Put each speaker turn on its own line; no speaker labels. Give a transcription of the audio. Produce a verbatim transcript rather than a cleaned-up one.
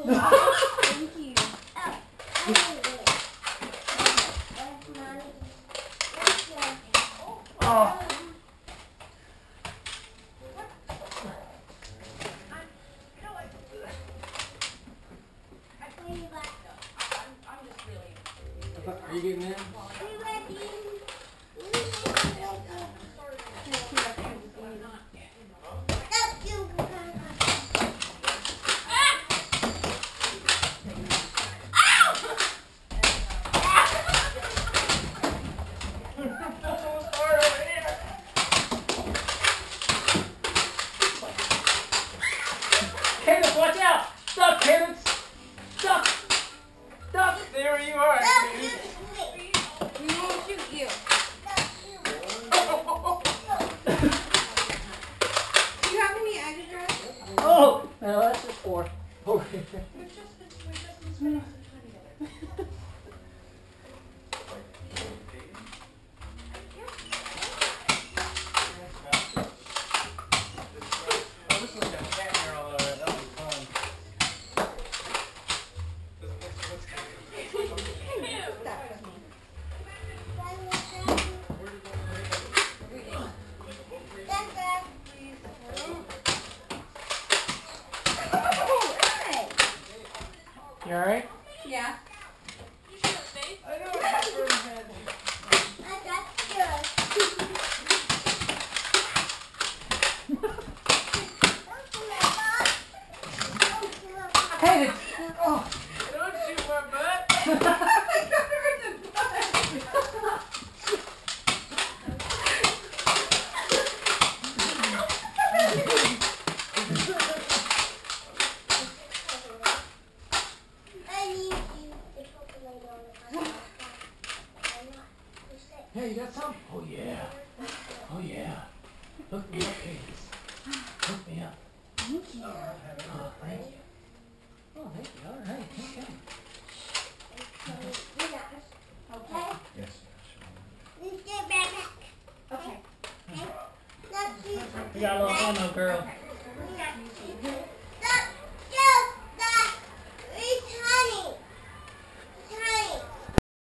Thank you.
Oh. Are you getting in? Cadence, watch out! Stop, Cadence! Stop! Stop! There you are, Cadence.
We won't shoot you. Do you have any extra?
Oh! No, that's just four. Oh. You alright?
Yeah.
You should have faith.
I know it's for his head. Hey, it's... Oh. Don't shoot my butt. Hey, you got some? Oh yeah. Oh yeah. Hook me up, Cadence. Hook me up.
Thank you.
Oh, thank you. Oh, thank you. All right. Okay.
Okay.
Yes.
Okay.
You got a little ammo, girl.
Okay.